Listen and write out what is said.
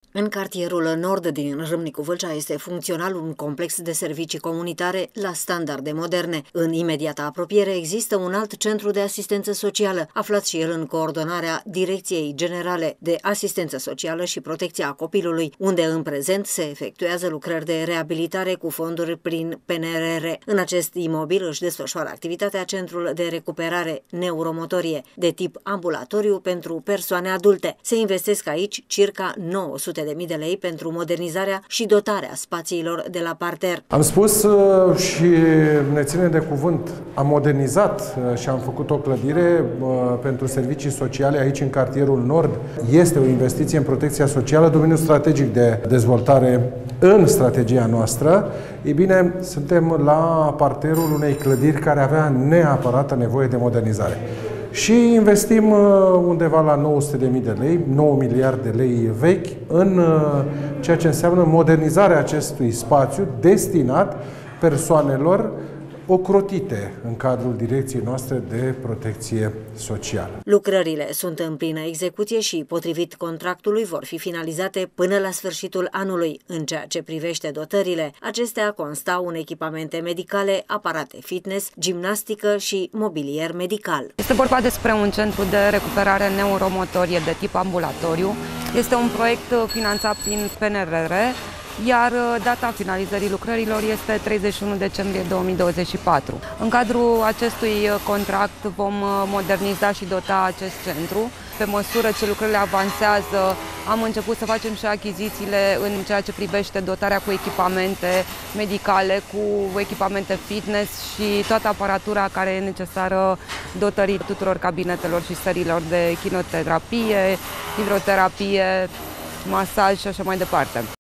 În cartierul nord din Râmnicu Vâlcea este funcțional un complex de servicii comunitare la standarde moderne. În imediata apropiere există un alt centru de asistență socială, aflat și el în coordonarea Direcției Generale de Asistență Socială și Protecția Copilului, unde în prezent se efectuează lucrări de reabilitare cu fonduri prin PNRR. În acest imobil își desfășoară activitatea Centrul de Recuperare Neuromotorie de tip ambulatoriu pentru persoane adulte. Se investesc aici circa 900.000 de lei pentru modernizarea și dotarea spațiilor de la parter. Am spus și ne ține de cuvânt, am modernizat și am făcut o clădire pentru servicii sociale aici în cartierul Nord. Este o investiție în protecția socială, domeniul strategic de dezvoltare în strategia noastră. Ei bine, suntem la parterul unei clădiri care avea neapărată nevoie de modernizare. Și investim undeva la 900.000 de lei, 9 miliarde de lei vechi, în ceea ce înseamnă modernizarea acestui spațiu destinat persoanelor ocrotite în cadrul direcției noastre de protecție socială. Lucrările sunt în plină execuție și, potrivit contractului, vor fi finalizate până la sfârșitul anului. În ceea ce privește dotările, acestea constau în echipamente medicale, aparate fitness, gimnastică și mobilier medical. Este vorba despre un centru de recuperare neuromotorie de tip ambulatoriu. Este un proiect finanțat prin PNRR, iar data finalizării lucrărilor este 31 decembrie 2024. În cadrul acestui contract vom moderniza și dota acest centru. Pe măsură ce lucrările avansează, am început să facem și achizițiile în ceea ce privește dotarea cu echipamente medicale, cu echipamente fitness și toată aparatura care e necesară dotării tuturor cabinetelor și sărilor de chimioterapie, hidroterapie, masaj și așa mai departe.